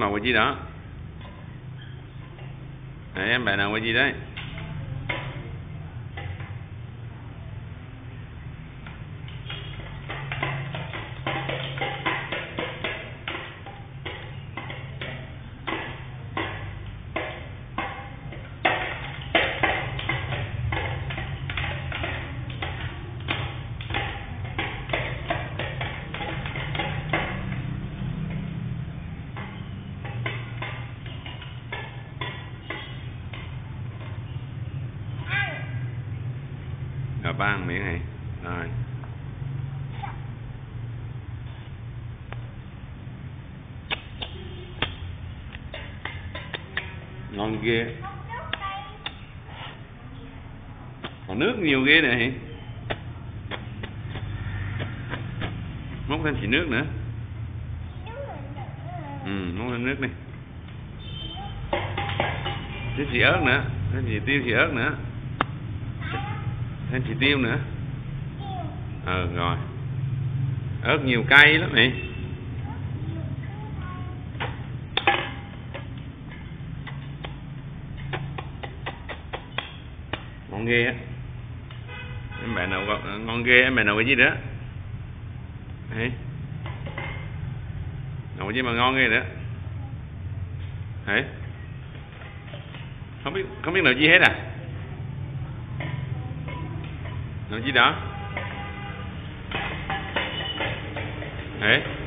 màu cái gì đó. Đấy, em bạn nào cái gì đấy? Rồi ba ăn miếng này. Rồi. Ngon ghê. Còn nước nhiều ghê này. Múc thêm xì nước nữa. Múc thêm nước đi. Thêm xì ớt nữa. Thêm xì tiêu, xì ớt nữa. Thêm xì tiêu nữa. Rồi. Ớt nhiều cay lắm này. Ngon ghê á. Em bạn nào ngon ghê, em bạn nào cái gì đó. Đấy. Nào cái gì mà ngon ghê nữa. Đấy. Không biết nào chi hết à. Nào chi đó. Đấy.